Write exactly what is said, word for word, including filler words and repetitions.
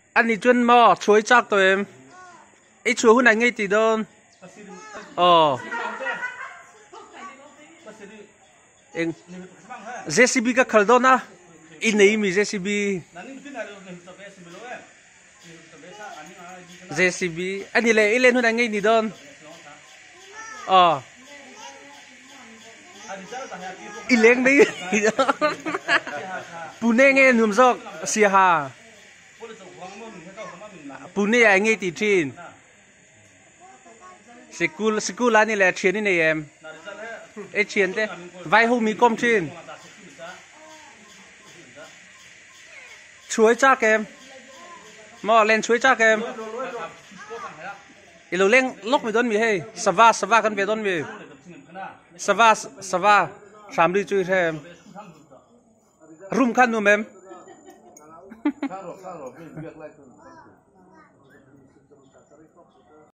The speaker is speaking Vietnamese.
anh đi chuyên mò chuối chắc tụi em ít chuối hôm nay ngay tỷ đơn ờ em giê xê bê cái khởi đó na in này mi giê xê bê giê xê bê anh đi lên lên hôm nay ngay tỷ đơn ờ in lên đi Pune nghe nhuộm giọt xìa hà Pune ai nghe tỷ trên school school là này là chuyên này em ấy chuyên thế vai hôm mi com trên chuối chắc em mò lên chuối chắc em ilu lên lốc mi don mi hay sava sava kan về don mi sava sava sam đi chui thêm room khăn luôn em